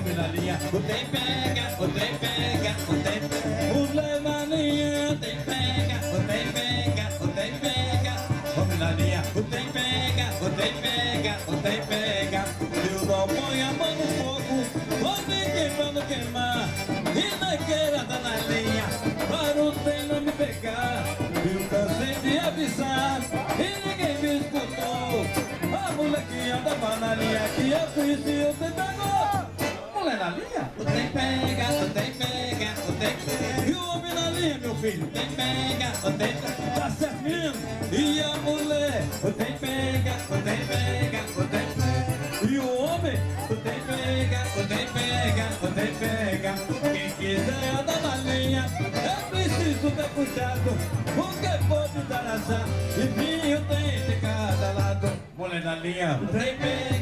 homem na linha, o trem pega, o trem pega, o trem pega. Mulher na linha, o trem pega, o trem pega, o trem pega. Homem na linha, o trem pega, o trem pega, o trem pega. Eu não ponho a mão no fogo, vou me queimando queimar. E na queira tá na linha, para o trem não me pegar. Eu cansei de avisar e ninguém me escutou. A mulher que andava na linha que eu conheci, o trem pegou. Mulher na linha, o trem pega, o trem pega, o trem pega. E o homem na linha, meu filho, o trem pega, o trem pega. Tá certo, menino? E a mulher, o trem pega, o trem pega, o trem pega. E o homem, o trem pega, o trem pega, o trem pega. Quem quiser andar na linha, é preciso ter cuidado, porque pode dar azar. E vinho tem de cada lado. Mulher na linha, o trem pega.